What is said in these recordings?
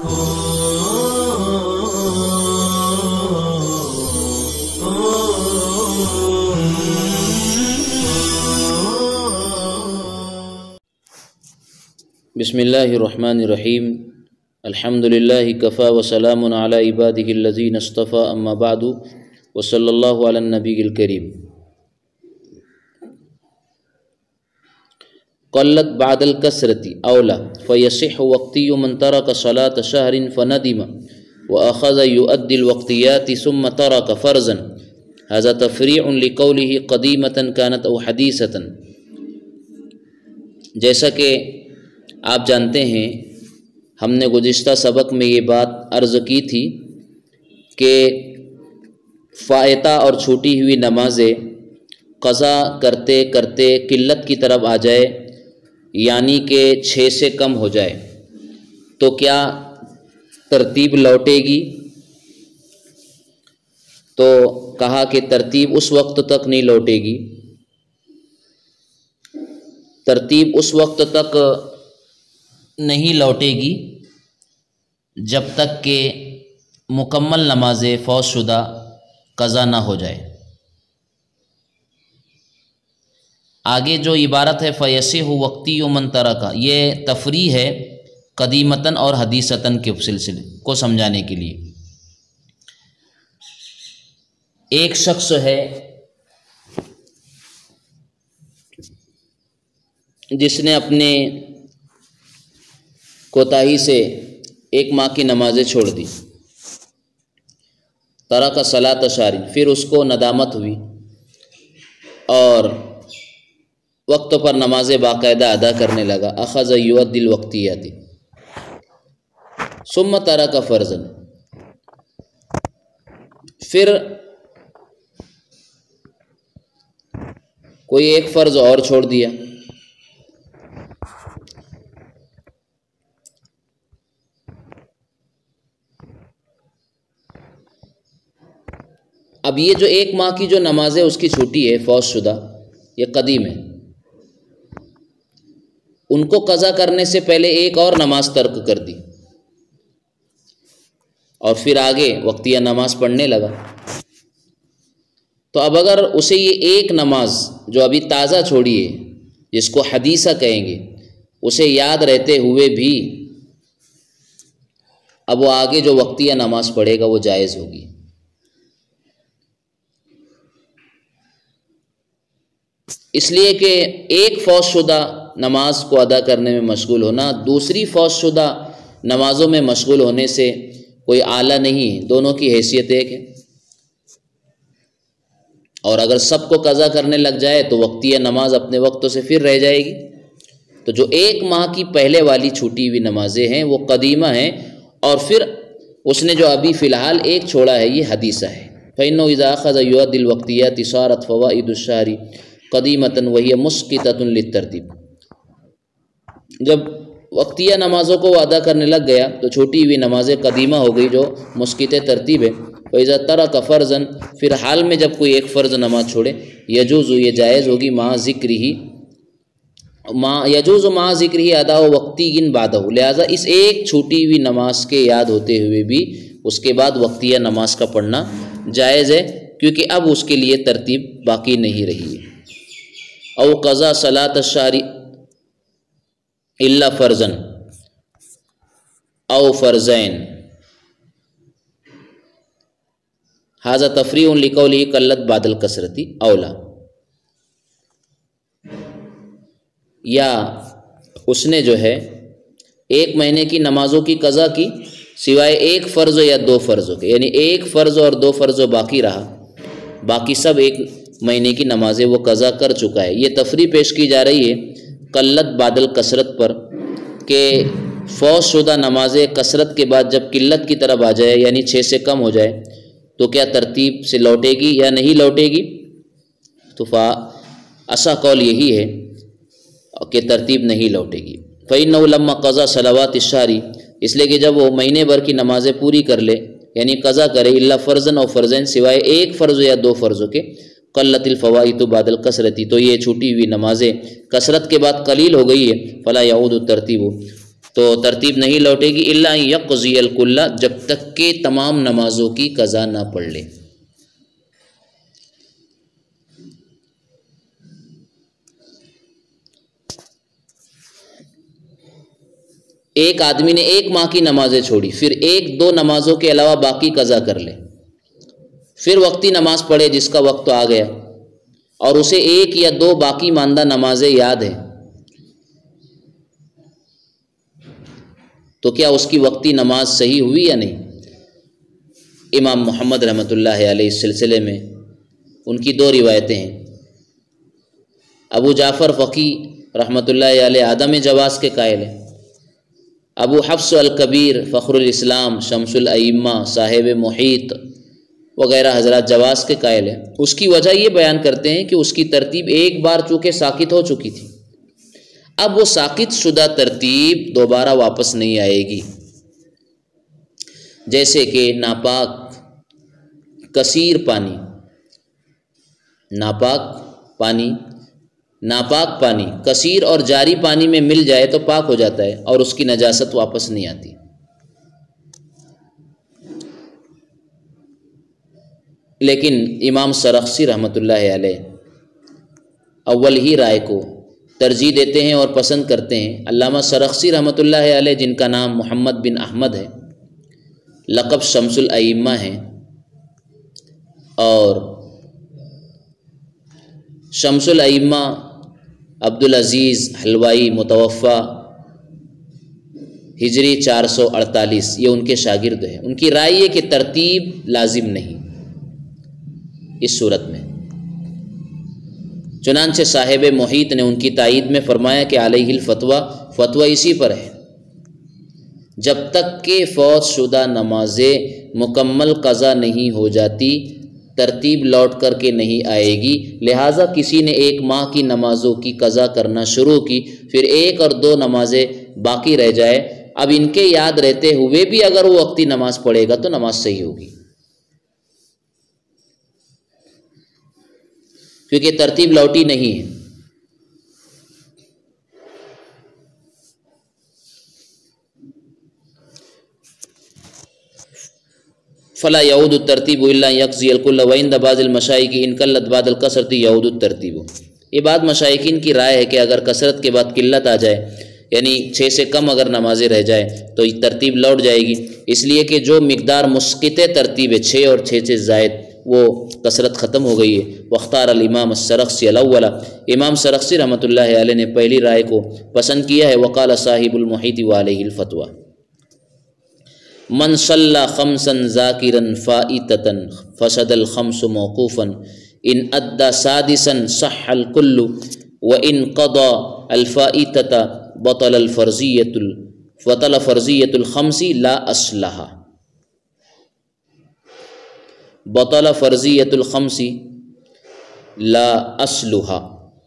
بسم اللہ الرحمن الرحیم الحمدللہ کفا وسلام علی عبادہ الذین اصطفى اما بعد وصلی اللہ علی النبی الکریم۔ قلت بعد الکثرۃ اولا فیصح وقتی من ترک صلاة شہر فندم واخذ یؤدی الوقتیات ثم ترک فرضا هذا تفریع لقوله قدیمة كانت او حدیثة۔ جیسا کہ آپ جانتے ہیں ہم نے گزشتہ سبق میں یہ بات عرض کی تھی کہ فائتہ اور چھوٹی ہوئی نمازیں قضا کرتے کرتے قلت کی طرف آ جائے، یعنی کہ 6 سے کم ہو جائے، تو کیا ترتیب لوٹے گی؟ تو کہا کہ ترتیب اس وقت تک نہیں لوٹے گی، ترتیب اس وقت تک نہیں لوٹے گی جب تک کہ مکمل نماز فوت شدہ قضا نہ ہو جائے۔ آگے جو عبارت ہے فیصح وقتی من ترک، یہ تفریع ہے قدیمتاً اور حدیثتاً کے سلسلے کو سمجھانے کے لیے۔ ایک شخص ہے جس نے اپنے کوتاہی سے 1 ماہ کی نمازیں چھوڑ دی، ترک صلاۃ شہر، پھر اس کو ندامت ہوئی اور وقت پر نمازیں باقاعدہ ادا کرنے لگا۔ اخذ یؤدی الوقتیات ثم ترک فرضا، پھر کوئی ایک فرض اور چھوڑ دیا۔ اب یہ جو 1 ماہ کی جو نماز ہے اس کی چھوٹی ہے فوت شدہ، یہ قدیم ہے، ان کو قضا کرنے سے پہلے ایک اور نماز ترک کر دی اور پھر آگے وقتیہ نماز پڑھنے لگا۔ تو اب اگر اسے یہ ایک نماز جو ابھی تازہ چھوڑی ہے، جس کو حدیثہ کہیں گے، اسے یاد رہتے ہوئے بھی اب وہ آگے جو وقتیہ نماز پڑھے گا وہ جائز ہوگی۔ اس لیے کہ ایک فوت شدہ نماز کو ادا کرنے میں مشغول ہونا دوسری فوت شدہ نمازوں میں مشغول ہونے سے کوئی اعلیٰ نہیں، دونوں کی حیثیت ایک ہے۔ اور اگر سب کو قضا کرنے لگ جائے تو وقتیہ نماز اپنے وقتوں سے پھر رہ جائے گی۔ تو جو 1 ماہ کی پہلے والی چھوٹی ہوئی نمازیں ہیں وہ قدیمہ ہیں، اور پھر اس نے جو ابھی فی الحال ایک چھوڑا ہے یہ حدیثہ ہے۔ فَإِنَّهُ إِذَا أَخَذَ يُؤَدِّي الْوَقْتِيَاتِ صَارَتْ فَوَائِدُ الشَّهْرِ قدیمتاً وہی مسقطۃ للترتیب۔ جب وقتیہ نمازوں کو وہ ادا کرنے لگ گیا تو چھوٹی ہوئی نمازیں قدیمہ ہو گئی جو مسقط ترتیب ہے۔ وَإِذَا تَرَكَ فَرْضًا، پھر حال میں جب کوئی ایک فرض نماز چھوڑے، یجوز، یہ جائز ہوگی، یجوز مع ذکرہ ادا وقتی بعدہ، لہٰذا اس ایک چھوٹی ہوئی نماز کے یاد ہوتے ہوئے بھی اس کے بعد وقتیہ نماز کا پڑھنا جائز ہے، کیونکہ اب اس کے لیے ترتیب باقی نہیں رہی ہے۔ او قضا صلاۃ الشہر الا فرضا او فرضین، ھذا تفریع لقولہ قلت بعد الکثرۃ اولا۔ یا اس نے جو ہے 1 مہینے کی نمازوں کی قضا کی سوائے 1 فرض یا 2 فرضوں کے، یعنی 1 فرض اور 2 فرض باقی رہا، باقی سب 1 مہینے کی نمازیں وہ قضا کر چکا ہے۔ یہ تفریع پیش کی جا رہی ہے قلت بعد الکثرت پر، کہ فوت شدہ نمازیں کثرت کے بعد جب قلت کی طرف آ جائے، یعنی 6 سے کم ہو جائے، تو کیا ترتیب سے لوٹے گی یا نہیں لوٹے گی؟ تو اصح قول یہی ہے کہ ترتیب نہیں لوٹے گی۔ فَإِنَّهُ لَمَّا قَضَى صَلَوَاتِ الشَّهْرِ، اس لیے کہ جب وہ مہینے بھر کی نمازیں پوری کر لے، یعنی قضا کرے، الا فرضاً او فرضین، سوائے 1 فرض یا 2 فرضوں کے، قلت الفوائد بعد الکثرۃ، تو یہ چھوٹی ہوئی نمازیں کثرت کے بعد قلیل ہو گئی ہے، فلا یعود الترتیب، تو ترتیب نہیں لوٹے گی الا یقضی الکل، جب تک کہ تمام نمازوں کی قضا نہ پڑھ لے۔ ایک آدمی نے ایک ماہ کی نمازیں چھوڑی، پھر ایک دو نمازوں کے علاوہ باقی قضا کر لے، پھر وقتی نماز پڑھے جس کا وقت تو آ گیا، اور اسے ایک یا دو باقی ماندہ نمازیں یاد ہیں، تو کیا اس کی وقتی نماز صحیح ہوئی یا نہیں؟ امام محمد رحمۃ اللہ علیہ اس سلسلے میں ان کی دو روایتیں ہیں۔ ابو جعفر فقی رحمۃ اللہ علیہ عدم جواز کے قائل ہیں، ابو حفص الکبیر فخر الاسلام شمس الائمہ صاحب محیط وغیرہ حضرات جواز کے قائل ہیں۔ اس کی وجہ یہ بیان کرتے ہیں کہ اس کی ترتیب ایک بار چونکہ ساقط ہو چکی تھی، اب وہ ساقط شدہ ترتیب دوبارہ واپس نہیں آئے گی، جیسے کہ ناپاک کثیر پانی، ناپاک پانی کثیر اور جاری پانی میں مل جائے تو پاک ہو جاتا ہے اور اس کی نجاست واپس نہیں آتی۔ لیکن امام سرخسی رحمۃ اللہ علیہ اول ہی رائے کو ترجیح دیتے ہیں اور پسند کرتے ہیں۔ علامہ سرخسی رحمۃ اللہ علیہ جن کا نام محمد بن احمد ہے، لقب شمس الائمہ ہیں، اور شمس الائمہ عبدالعزیز حلوائی متوفی ہجری 448 یہ ان کے شاگرد ہیں۔ ان کی رائے یہ کہ ترتیب لازم نہیں اس صورت میں، چنانچہ صاحب محیط نے ان کی تائید میں فرمایا کہ علیہ الفتویٰ اسی پر ہے، جب تک کہ فوت شدہ نمازیں مکمل قضا نہیں ہو جاتی ترتیب لوٹ کر کے نہیں آئے گی، لہٰذا کسی نے ایک ماہ کی نمازوں کی قضا کرنا شروع کی، پھر ایک اور دو نمازیں باقی رہ جائے، اب ان کے یاد رہتے ہوئے بھی اگر وہ وقتی نماز پڑھے گا تو نماز صحیح ہوگی، کیونکہ ترتیب لوٹی نہیں ہے۔ فلا یعود الترتیب الا یقضی الکل وعند بعض المشائخ ان قلت بعد الکثرۃ یعود الترتیب۔ یہ بات مشائخین کی رائے ہے کہ اگر کثرت کے بعد قلت آ جائے، یعنی 6 سے کم اگر نمازیں رہ جائے تو یہ ترتیب لوٹ جائے گی، اس لیے کہ جو مقدار مسقط ترتیب ہے 6 اور 6 سے زائد وہ کثرت ختم ہو گئی ہے۔ واختار الامام السرخسی الاول، امام سرخسی رحمۃ اللہ علیہ نے پہلی رائے کو پسند کیا ہے۔ وقال صاحب المحیط وعلیہ الفتویٰ من صلی خمسا ذاکرا فائتتا فسد الخمس موقوفا ان ادى سادسا صح الكل وان قضى الفائتة بطل فرضیة الخمس لا اصلها، بطل فرضیة الخمس لا اصلها۔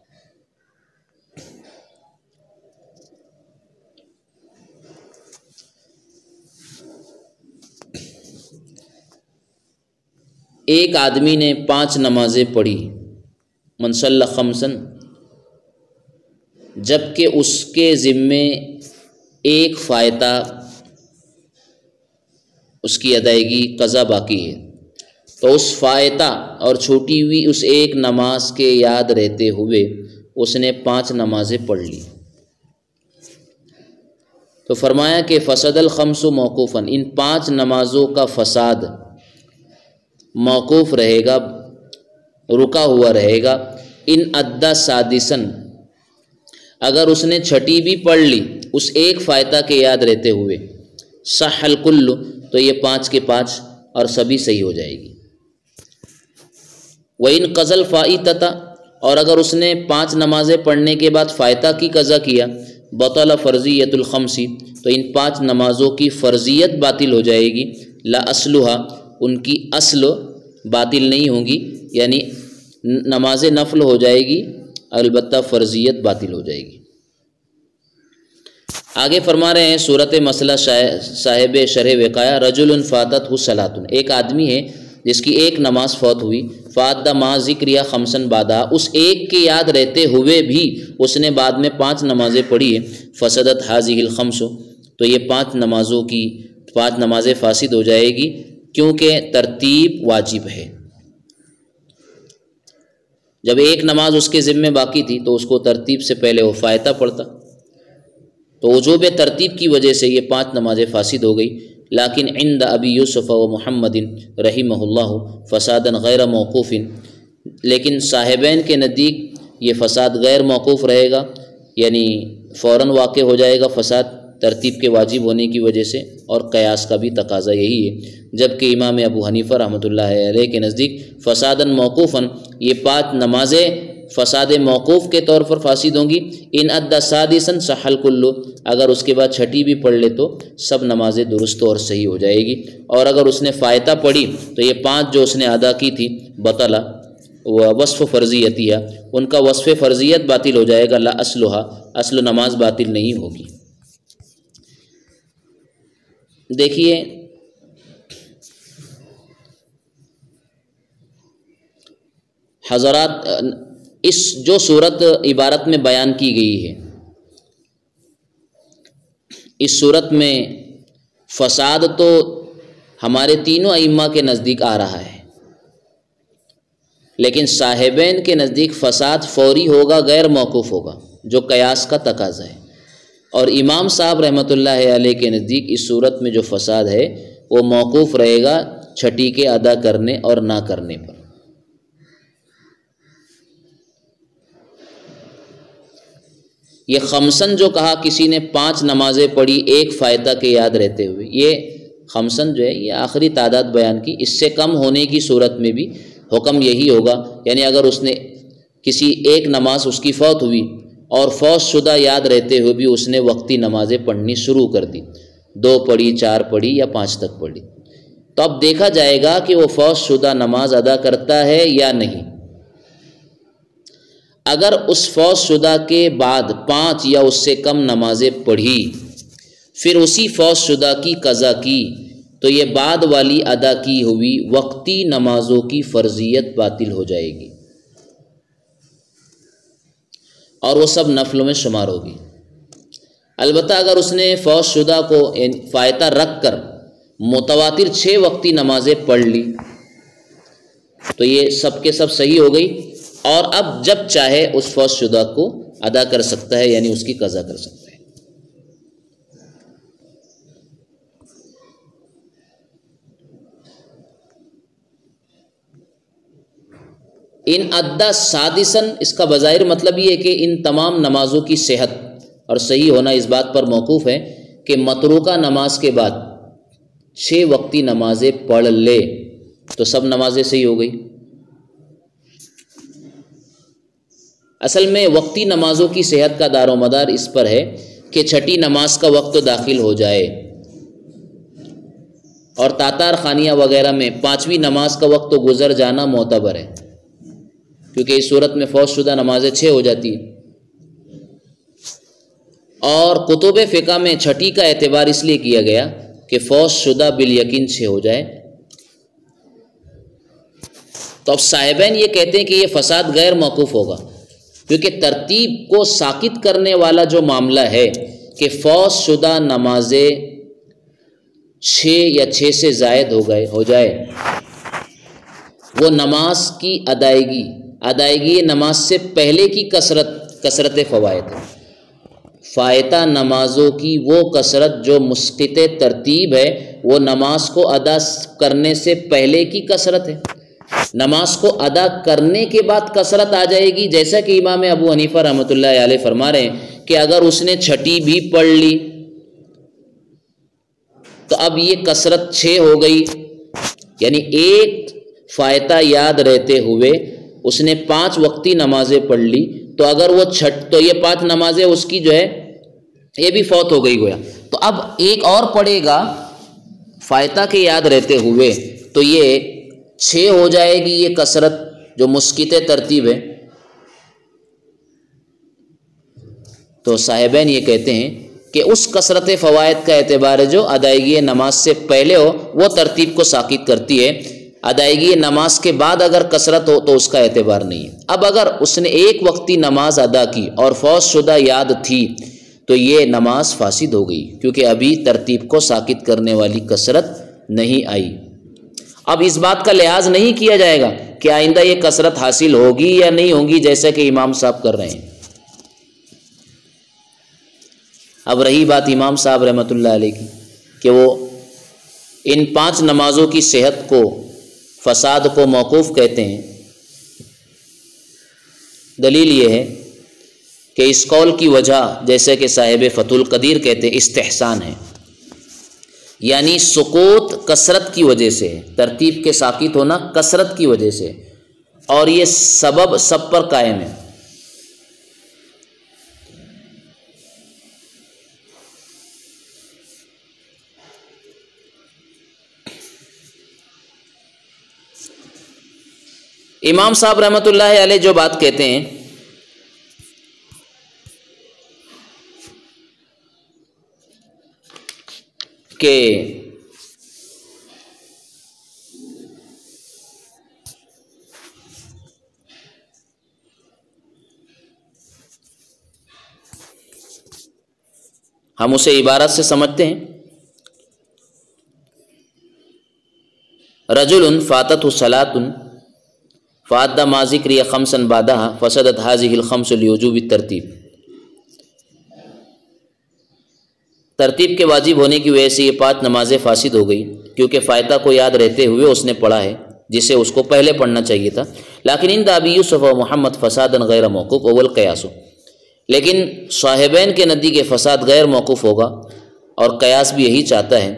ایک آدمی نے 5 نمازیں پڑھی، من صلی خمسن، جبکہ اس کے ذمے ایک فائتہ اس کی ادائیگی قضا باقی ہے، تو اس فائتہ اور چھوٹی ہوئی اس ایک نماز کے یاد رہتے ہوئے اس نے 5 نمازیں پڑھ لی، تو فرمایا کہ فسد الخمس موقوفاً، ان 5 نمازوں کا فساد موقوف رہے گا، رکا ہوا رہے گا۔ ان ادّا سادسن، اگر اس نے چھٹی بھی پڑھ لی اس ایک فائتہ کے یاد رہتے ہوئے، صح الکل، تو یہ 5 کے 5 اور سبھی صحیح ہو جائے گی۔ وَإِن قَضَى الْفَائِتَةَ، اور اگر اس نے 5 نمازیں پڑھنے کے بعد فائتہ کی قضا کیا، بطل فرضیۃ الخمس، تو ان 5 نمازوں کی فرضیت باطل ہو جائے گی، لا اصلها، ان کی اصل باطل نہیں ہوں گی، یعنی نماز نفل ہو جائے گی، البتہ فرضیت باطل ہو جائے گی۔ آگے فرما رہے ہیں صورت مسئلہ صاحب شرح وقایہ، رجل فاتتہ صلاۃ، ایک آدمی ہے جس کی ایک نماز فوت ہوئی، فادہ ما ذکریہ خمسن بعدہ، اس ایک کے یاد رہتے ہوئے بھی اس نے بعد میں 5 نمازیں پڑھی ہیں، فسدت حاذہ الخمس، تو یہ 5 نمازیں فاسد ہو جائے گی، کیونکہ ترتیب واجب ہے۔ جب ایک نماز اس کے ذمے باقی تھی تو اس کو ترتیب سے پہلے وہ فائتہ پڑھتا، تو وجوب ترتیب کی وجہ سے یہ 5 نمازیں فاسد ہو گئی۔ لیکن عند ابی یوسف و محمد رحمہ اللہ فسادا غیر موقوف، لیکن صاحبین کے نزدیک یہ فساد غیر موقوف رہے گا، یعنی فوراً واقع ہو جائے گا فساد ترتیب کے واجب ہونے کی وجہ سے، اور قیاس کا بھی تقاضا یہی ہے۔ جبکہ امام ابو حنیفہ رحمۃ اللہ علیہ کے نزدیک فساداً موقوفاً، یہ 5 نمازیں فساد موقوف کے طور پر فاسد ہوں گی۔ ان ادّا سادساً صح کلو، اگر اس کے بعد چھٹی بھی پڑھ لے تو سب نمازیں درست اور صحیح ہو جائے گی، اور اگر اس نے فائتہ پڑھی تو یہ 5 جو اس نے ادا کی تھی بطلا وصف فرضیتیہ، ان کا وصف فرضیت باطل ہو جائے گا، لا اصلھا، اصل نماز باطل نہیں ہوگی۔ دیکھیے حضرات، اس جو صورت عبارت میں بیان کی گئی ہے، اس صورت میں فساد تو ہمارے تینوں ائمہ کے نزدیک آ رہا ہے، لیکن صاحبین کے نزدیک فساد فوری ہوگا، غیر موقوف ہوگا، جو قیاس کا تقاضا ہے، اور امام صاحب رحمۃ اللہ علیہ کے نزدیک اس صورت میں جو فساد ہے وہ موقوف رہے گا چھٹی کے ادا کرنے اور نہ کرنے پر۔ یہ خمسن جو کہا کسی نے 5 نمازیں پڑھی ایک فائتہ کے یاد رہتے ہوئے، یہ خمسن جو ہے یہ آخری تعداد بیان کی، اس سے کم ہونے کی صورت میں بھی حکم یہی ہوگا، یعنی اگر اس نے کسی ایک نماز اس کی فوت ہوئی اور فوت شدہ یاد رہتے ہوئے بھی اس نے وقتی نمازیں پڑھنی شروع کر دی، 2 پڑھی، 4 پڑھی یا 5 تک پڑھی، تو اب دیکھا جائے گا کہ وہ فوت شدہ نماز ادا کرتا ہے یا نہیں۔ اگر اس فوت شدہ کے بعد 5 یا اس سے کم نمازیں پڑھی، پھر اسی فوت شدہ کی قضا کی، تو یہ بعد والی ادا کی ہوئی وقتی نمازوں کی فرضیت باطل ہو جائے گی، اور وہ سب نفلوں میں شمار ہوگی۔ البتہ اگر اس نے فوت شدہ کو فائتہ رکھ کر متواتر 6 وقتی نمازیں پڑھ لی تو یہ سب کے سب صحیح ہو گئی، اور اب جب چاہے اس فوت شدہ کو ادا کر سکتا ہے، یعنی اس کی قضا کر سکتا ہے۔ ان ادا سادسن، اس کا بظاہر مطلب یہ ہے کہ ان تمام نمازوں کی صحت اور صحیح ہونا اس بات پر موقوف ہے کہ متروکہ نماز کے بعد 6 وقتی نمازیں پڑھ لے تو سب نمازیں صحیح ہو گئی۔ اصل میں وقتی نمازوں کی صحت کا دار و مدار اس پر ہے کہ چھٹی نماز کا وقت داخل ہو جائے، اور تاتار خانیہ وغیرہ میں 5ویں نماز کا وقت گزر جانا معتبر ہے، کیونکہ اس صورت میں فوت شدہ نمازیں 6 ہو جاتی ہیں، اور کتب فقہ میں چھٹی کا اعتبار اس لیے کیا گیا کہ فوت شدہ بالیقین 6 ہو جائے۔ تو اب صاحبین یہ کہتے ہیں کہ یہ فساد غیر موقوف ہوگا، کیونکہ ترتیب کو ساقط کرنے والا جو معاملہ ہے کہ فوت شدہ نمازیں 6 یا 6 سے زائد ہو جائے، وہ نماز کی ادائیگی نماز سے پہلے کی کثرت فوائد ہے۔ فائتہ نمازوں کی وہ کثرت جو مسقط ترتیب ہے، وہ نماز کو ادا کرنے سے پہلے کی کثرت ہے، نماز کو ادا کرنے کے بعد کثرت آ جائے گی، جیسا کہ امام ابو حنیفہ رحمۃ اللہ علیہ فرما رہے ہیں کہ اگر اس نے چھٹی بھی پڑھ لی تو اب یہ کثرت 6 ہو گئی، یعنی ایک فائتہ یاد رہتے ہوئے اس نے 5 وقتی نمازیں پڑھ لی، تو اگر وہ تو یہ 5 نمازیں اس کی جو ہے یہ بھی فوت ہو گئی گویا، تو اب ایک اور پڑھے گا فائتہ کے یاد رہتے ہوئے، تو یہ 6 ہو جائے گی یہ کثرت جو مسقط ترتیب ہے۔ تو صاحبین یہ کہتے ہیں کہ اس کثرت فوائد کا اعتبار ہے جو ادائیگی نماز سے پہلے ہو، وہ ترتیب کو ساقط کرتی ہے، ادائیگی نماز کے بعد اگر کثرت ہو تو اس کا اعتبار نہیں ہے۔ اب اگر اس نے ایک وقتی نماز ادا کی اور فوت شدہ یاد تھی، تو یہ نماز فاسد ہو گئی، کیونکہ ابھی ترتیب کو ساکت کرنے والی کثرت نہیں آئی۔ اب اس بات کا لحاظ نہیں کیا جائے گا کہ آئندہ یہ کثرت حاصل ہوگی یا نہیں ہوگی، جیسا کہ امام صاحب کر رہے ہیں۔ اب رہی بات امام صاحب رحمۃ اللہ علیہ کی کہ وہ ان 5 نمازوں کی صحت کو، فساد کو موقوف کہتے ہیں۔ دلیل یہ ہے کہ اس قول کی وجہ، جیسے کہ صاحب فتح القدیر کہتے ہیں، استحسان ہے، یعنی سقوط کثرت کی وجہ سے ہے، ترتیب کے ساکت ہونا کثرت کی وجہ سے، اور یہ سبب سب پر قائم ہے۔ امام صاحب رحمۃ اللہ علیہ جو بات کہتے ہیں کہ ہم اسے عبارت سے سمجھتے ہیں، رجل فاتته صلاۃ فادى ما ذکر خمسا بعدها فسدت هذه الخمس لوجوب الترتیب۔ ترتیب کے واجب ہونے کی وجہ سے یہ 5 نمازیں فاسد ہو گئی، کیونکہ فائدہ کو یاد رہتے ہوئے اس نے پڑھا ہے جسے اس کو پہلے پڑھنا چاہیے تھا۔ لیکن عند ابی یوسف و محمد فسادا غیر موقوف اول قیاس، لیکن صاحبین کے نزدیک فساد غیر موقوف ہوگا، اور قیاس بھی یہی چاہتا ہے۔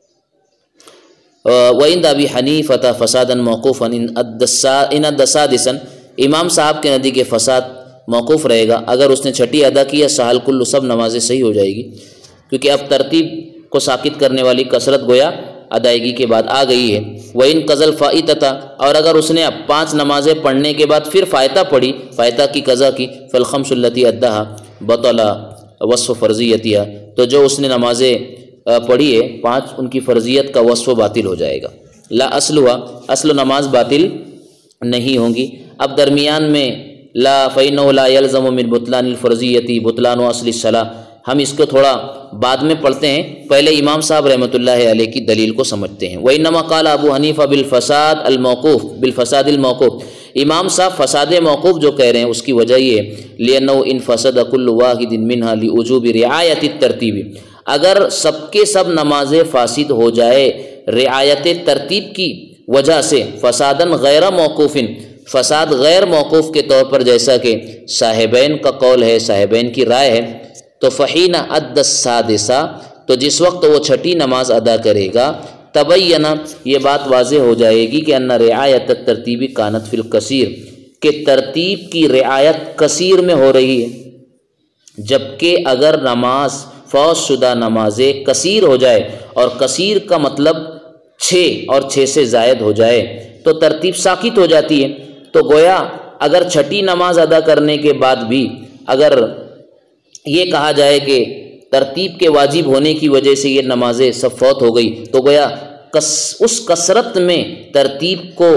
وعند ابی حنیفہ فسادا موقوفا ان ادى سادسا، امام صاحب کے نزدیک فساد موقوف رہے گا، اگر اس نے چھٹی ادا کی سہل کل سب نمازیں صحیح ہو جائے گی، کیونکہ اب ترتیب کو ساکت کرنے والی کثرت گویا ادائیگی کے بعد آ گئی ہے۔ وَإِن قَضَى الْفَائِتَةَ، اور اگر اس نے اب 5 نمازیں پڑھنے کے بعد پھر فائتہ پڑھی، فائتہ کی قضا کی، فَالْخَمْسُ الَّتِي أَدَّاهَا بَطَلَ وَصْفُ فَرْضِيَّتِهَا، تو جو اس نے نمازیں پڑھی ہے 5، ان کی فرضیت کا وصف باطل ہو جائے گا۔ لا اصلها، اصل نماز باطل نہیں ہوں گی۔ اب درمیان میں لا فَإِنَّهُ لَا يَلْزَمُ مِنْ بُطْلَانِ الْفَرْضِيَّةِ بُطْلَانُ أَصْلِ الصَّلَاةِ، ہم اس کو تھوڑا بعد میں پڑھتے ہیں، پہلے امام صاحب رحمۃ اللہ علیہ کی دلیل کو سمجھتے ہیں۔ وَإِنَّمَا قَالَ أَبُو حنیفہ بِالْفَسَادِ الْمَوْقُوفِ بالفساد الموقوف، امام صاحب فساد موقوف جو کہہ رہے ہیں اس کی وجہ یہ ہے، لِأَنَّهُ إِنْ فَسَدَ كُلُّ وَاحِدٍ مِنْهَا لِوُجُوبِ رِعَایَةِ التَّرْتِیبِ، اگر سب کے سب نمازیں فاسد ہو جائے رعایت ترتیب کی وجہ سے، فساداً غیر موقوف، فساد غیر موقوف کے طور پر، جیسا کہ صاحبین کا قول ہے، صاحبین کی رائے ہے، تو فحین ادى السادسہ، تو جس وقت وہ چھٹی نماز ادا کرے گا، تبین، یہ بات واضح ہو جائے گی کہ ان رعایت الترتیب کانت فی الکثیر، کہ ترتیب کی رعایت کثیر میں ہو رہی ہے، جبکہ اگر نماز فوت شدہ نمازیں کثیر ہو جائے، اور کثیر کا مطلب 6 اور 6 سے زائد ہو جائے، تو ترتیب ساکت ہو جاتی ہے۔ تو گویا اگر چھٹی نماز ادا کرنے کے بعد بھی اگر یہ کہا جائے کہ ترتیب کے واجب ہونے کی وجہ سے یہ نمازیں سب فوت ہو گئی، تو گویا اس کثرت میں ترتیب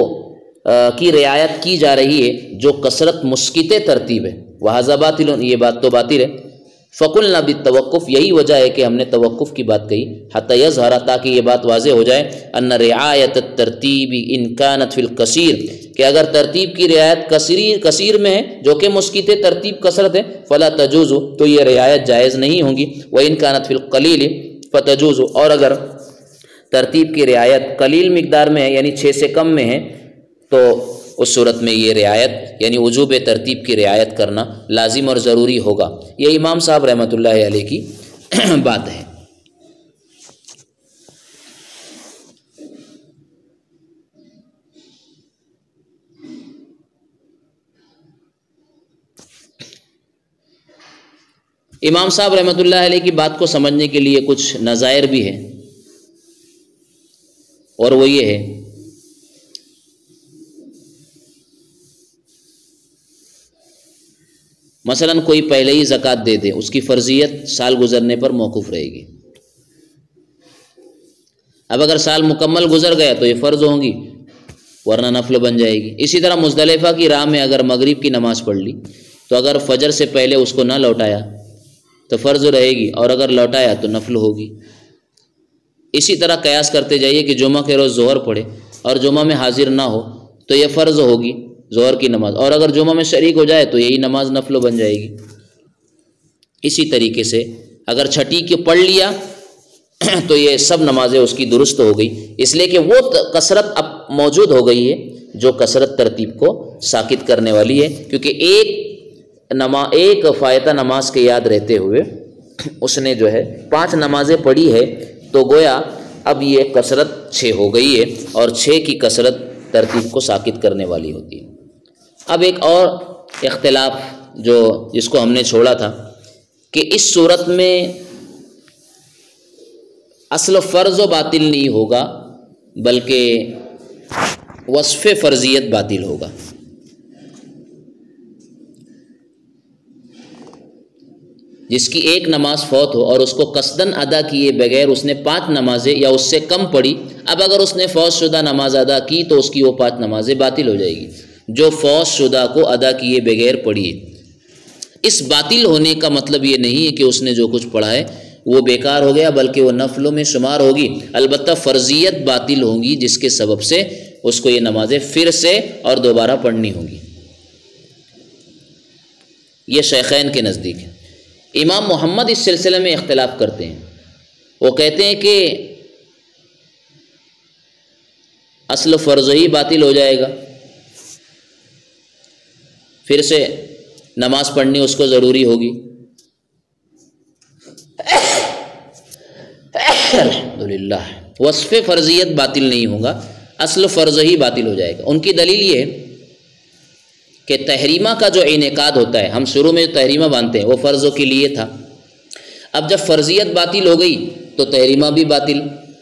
کی رعایت کی جا رہی ہے جو کثرت مسکت ترتیب ہے، وَهَذَا بَاطِلٌ، یہ بات تو باطل ہے۔ فَقُلْنَا بِالتَّوَقُّفِ، یہی وجہ ہے کہ ہم نے توقف کی بات کہی، حَتَّى يَظْهَرَ، تاکہ یہ بات واضح ہو جائے، أَنَّ رِعَایَةَ التَّرْتِیبِ إِنْ كَانَتْ فِي الْكَثِيرِ، کہ اگر ترتیب کی رعایت کثیر میں ہے جو کہ مسکت ترتیب کثرت ہے، فَلَا تَجُوزُ، تو یہ رعایت جائز نہیں ہوں گی، وَإِنْ كَانَتْ فِي الْقَلِيلِ فَتَجُوزُ، اور اگر ترتیب کی رعایت قلیل مقدار میں ہے، یعنی 6 سے کم میں ہے، تو اس صورت میں یہ رعایت یعنی وجوب ترتیب کی رعایت کرنا لازم اور ضروری ہوگا۔ یہ امام صاحب رحمۃ اللہ علیہ کی بات ہے۔ امام صاحب رحمۃ اللہ علیہ کی بات کو سمجھنے کے لیے کچھ نظائر بھی ہیں، اور وہ یہ ہے مثلا کوئی پہلے ہی زکوٰۃ دے دے، اس کی فرضیت سال گزرنے پر موقوف رہے گی۔ اب اگر سال مکمل گزر گیا تو یہ فرض ہوں گی، ورنہ نفل بن جائے گی۔ اسی طرح مزدلفہ کی راہ میں اگر مغرب کی نماز پڑھ لی، تو اگر فجر سے پہلے اس کو نہ لوٹایا تو فرض رہے گی، اور اگر لوٹایا تو نفل ہوگی۔ اسی طرح قیاس کرتے جائیے کہ جمعہ کے روز ظہر پڑھے اور جمعہ میں حاضر نہ ہو تو یہ فرض ہوگی ظہر کی نماز، اور اگر جمعہ میں شریک ہو جائے تو یہی نماز نفل بن جائے گی۔ اسی طریقے سے اگر چھٹی کے پڑھ لیا تو یہ سب نمازیں اس کی درست ہو گئی، اس لیے کہ وہ کثرت اب موجود ہو گئی ہے جو کثرت ترتیب کو ساکت کرنے والی ہے، کیونکہ ایک فائتہ نماز کے یاد رہتے ہوئے اس نے جو ہے 5 نمازیں پڑھی ہے، تو گویا اب یہ کثرت 6 ہو گئی ہے، اور 6 کی کثرت ترتیب کو ساکت کرنے والی ہوتی ہے۔ اب ایک اور اختلاف جس کو ہم نے چھوڑا تھا کہ اس صورت میں اصل فرض و باطل نہیں ہوگا بلکہ وصف فرضیت باطل ہوگا۔ جس کی ایک نماز فوت ہو اور اس کو قصداً ادا کیے بغیر اس نے 5 نمازیں یا اس سے کم پڑھی، اب اگر اس نے فوت شدہ نماز ادا کی تو اس کی وہ 5 نمازیں باطل ہو جائے گی جو فوت شدہ کو ادا کیے بغیر پڑھی ہے۔ اس باطل ہونے کا مطلب یہ نہیں ہے کہ اس نے جو کچھ پڑھا ہے وہ بیکار ہو گیا، بلکہ وہ نفلوں میں شمار ہوگی، البتہ فرضیت باطل ہوگی جس کے سبب سے اس کو یہ نمازیں پھر سے اور دوبارہ پڑھنی ہوں گی۔ یہ شیخین کے نزدیک ہے۔ امام محمد اس سلسلے میں اختلاف کرتے ہیں، وہ کہتے ہیں کہ اصل فرض ہی باطل ہو جائے گا، پھر سے نماز پڑھنی اس کو ضروری ہوگی۔ الحمدللہ، وصف فرضیت باطل نہیں ہوگا، اصل فرض ہی باطل ہو جائے گا۔ ان کی دلیل یہ ہے کہ تحریمہ کا جو انعقاد ہوتا ہے، ہم شروع میں جو تحریمہ باندھتے ہیں وہ فرضوں کے لیے تھا، اب جب فرضیت باطل ہو گئی تو تحریمہ بھی باطل۔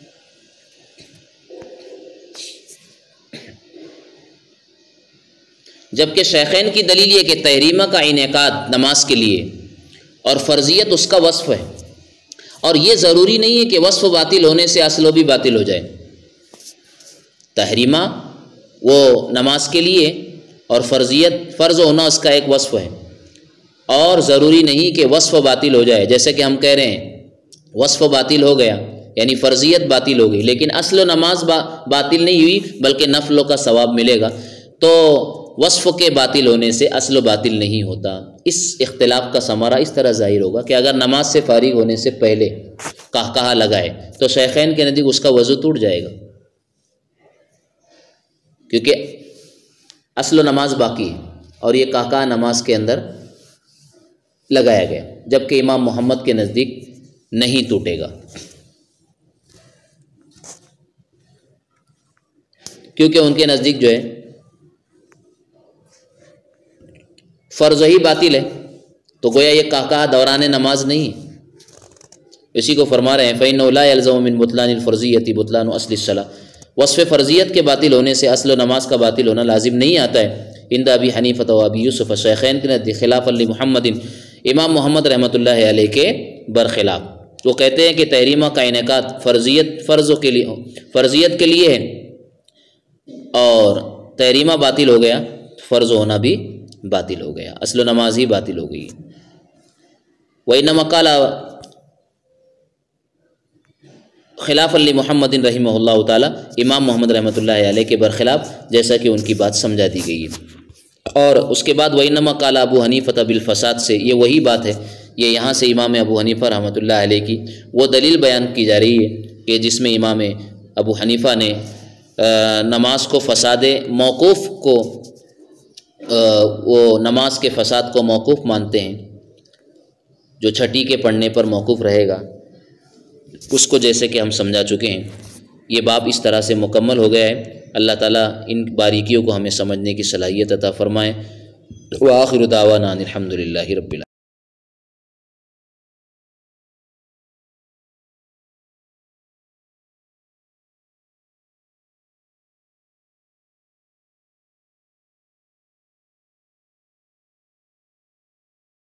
جبکہ شیخین کی دلیل یہ کہ تحریمہ کا انعقاد نماز کے لیے اور فرضیت اس کا وصف ہے، اور یہ ضروری نہیں ہے کہ وصف باطل ہونے سے اصل بھی باطل ہو جائے۔ تحریمہ وہ نماز کے لیے اور فرضیت فرض ہونا اس کا ایک وصف ہے، اور ضروری نہیں کہ وصف باطل ہو جائے۔ جیسے کہ ہم کہہ رہے ہیں وصف باطل ہو گیا یعنی فرضیت باطل ہو گئی، لیکن اصل نماز باطل نہیں ہوئی بلکہ نفلوں کا ثواب ملے گا، تو وصف کے باطل ہونے سے اصل باطل نہیں ہوتا۔ اس اختلاف کا ثمرہ اس طرح ظاہر ہوگا کہ اگر نماز سے فارغ ہونے سے پہلے قہقہہ لگائے تو شیخین کے نزدیک اس کا وضو ٹوٹ جائے گا، کیونکہ اصل نماز باقی ہے اور یہ قہقہہ نماز کے اندر لگایا گیا، جبکہ امام محمد کے نزدیک نہیں ٹوٹے گا، کیونکہ ان کے نزدیک جو ہے فرض ہی باطل ہے، تو گویا یہ قہقہہ دوران نماز نہیں ہے۔ اسی کو فرما رہے ہیں فَإِنَّهُ لَا يَلْزَمُ مِنْ بُطْلَانِ الْفَرْضِيَّةِ بُطْلَانُ أَصْلِ الصَّلَاةِ، وصف فرضیت کے باطل ہونے سے اصل نماز کا باطل ہونا لازم نہیں آتا ہے۔ عند ابی حنیفہ و ابی یوسف شیخین کے نزدیک خلافا لمحمد، امام محمد رحمۃ اللہ علیہ کے برخلاف، وہ کہتے ہیں کہ تحریمہ کا انعقاد فرضیت کے لیے ہے، اور تحریمہ باطل ہو گیا فرض ہونا بھی باطل ہو گیا، اصل نماز ہی باطل ہو گئی۔ وَإِنَّمَا قَالَ خلاف لمحمد رحمہ اللہ تعالیٰ، امام محمد رحمۃ اللہ علیہ کے برخلاف، جیسا کہ ان کی بات سمجھا دی گئی ہے۔ اور اس کے بعد وَإِنَّمَا قَالَ ابو حنیفہ بالفساد سے، یہ وہی بات ہے، یہ یہاں سے امام ابو حنیفہ رحمۃ اللہ علیہ کی وہ دلیل بیان کی جا رہی ہے کہ جس میں امام ابو حنیفہ نے نماز کو فساد موقوف کو وہ نماز کے فساد کو موقوف مانتے ہیں، جو چھٹی کے پڑھنے پر موقوف رہے گا، اس کو جیسے کہ ہم سمجھا چکے ہیں۔ یہ باب اس طرح سے مکمل ہو گیا ہے۔ اللہ تعالیٰ ان باریکیوں کو ہمیں سمجھنے کی صلاحیت عطا فرمائے۔ وآخر دعوانا الحمد للہ رب العالمین۔